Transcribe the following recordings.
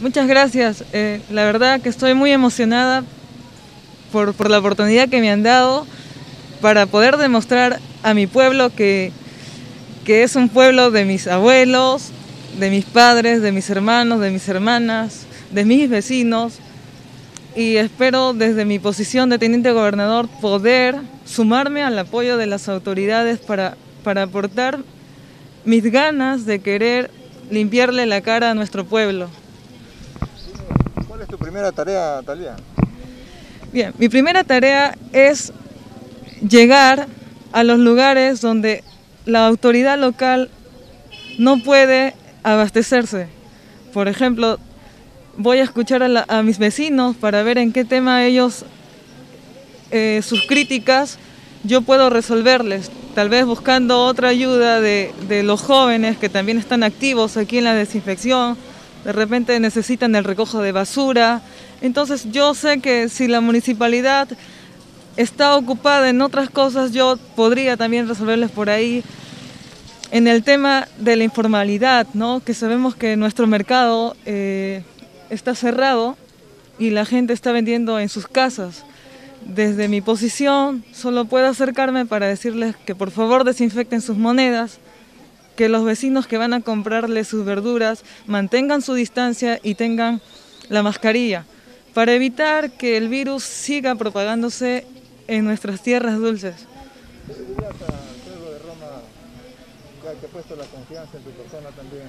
Muchas gracias. La verdad que estoy muy emocionada por la oportunidad que me han dado para poder demostrar a mi pueblo que es un pueblo de mis abuelos, de mis padres, de mis hermanos, de mis hermanas, de mis vecinos. Y espero desde mi posición de teniente gobernador poder sumarme al apoyo de las autoridades para aportar mis ganas de querer limpiarle la cara a nuestro pueblo. ¿Cuál es tu primera tarea, Thalía? Bien, mi primera tarea es llegar a los lugares donde la autoridad local no puede abastecerse. Por ejemplo, voy a escuchar a mis vecinos para ver en qué tema ellos, sus críticas, yo puedo resolverles. Tal vez buscando otra ayuda de los jóvenes que también están activos aquí en la desinfección. De repente necesitan el recojo de basura. Entonces yo sé que si la municipalidad está ocupada en otras cosas, yo podría también resolverles por ahí. En el tema de la informalidad, ¿no? Que sabemos que nuestro mercado está cerrado y la gente está vendiendo en sus casas. Desde mi posición solo puedo acercarme para decirles que por favor desinfecten sus monedas, que los vecinos que van a comprarles sus verduras mantengan su distancia y tengan la mascarilla, para evitar que el virus siga propagándose en nuestras tierras dulces. ¿Qué le dirías al pueblo de Roma, ya que ha puesto la confianza en tu persona también,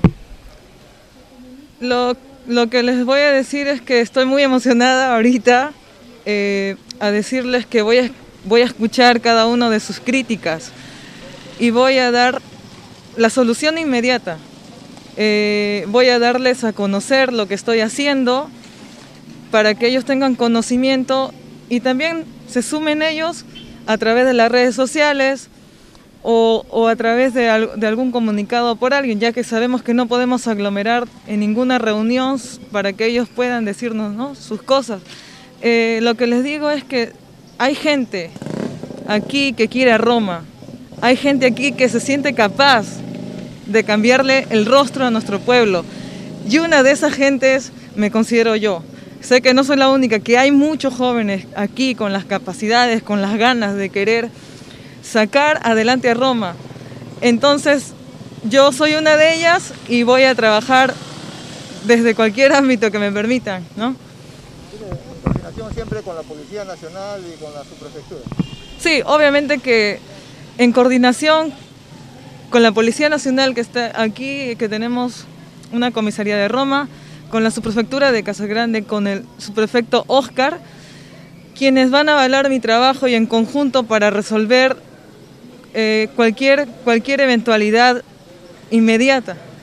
Thalía? Lo que les voy a decir es que estoy muy emocionada ahorita a decirles que voy a escuchar cada una de sus críticas y voy a dar la solución inmediata. Voy a darles a conocer lo que estoy haciendo para que ellos tengan conocimiento y también se sumen ellos a través de las redes sociales o a través de algún comunicado por alguien, ya que sabemos que no podemos aglomerar en ninguna reunión para que ellos puedan decirnos, ¿no?, sus cosas. Lo que les digo es que hay gente aquí que quiere a Roma, hay gente aquí que se siente capaz de cambiarle el rostro a nuestro pueblo y una de esas gentes me considero yo. Sé que no soy la única, que hay muchos jóvenes aquí con las capacidades, con las ganas de querer sacar adelante a Roma. Entonces yo soy una de ellas y voy a trabajar desde cualquier ámbito que me permitan, ¿no? En coordinación siempre con la Policía Nacional y con la subprefectura. Sí, obviamente que en coordinación con la Policía Nacional que está aquí, que tenemos una comisaría de Roma, con la subprefectura de Casagrande, con el subprefecto Oscar, quienes van a avalar mi trabajo y en conjunto para resolver cualquier eventualidad inmediata.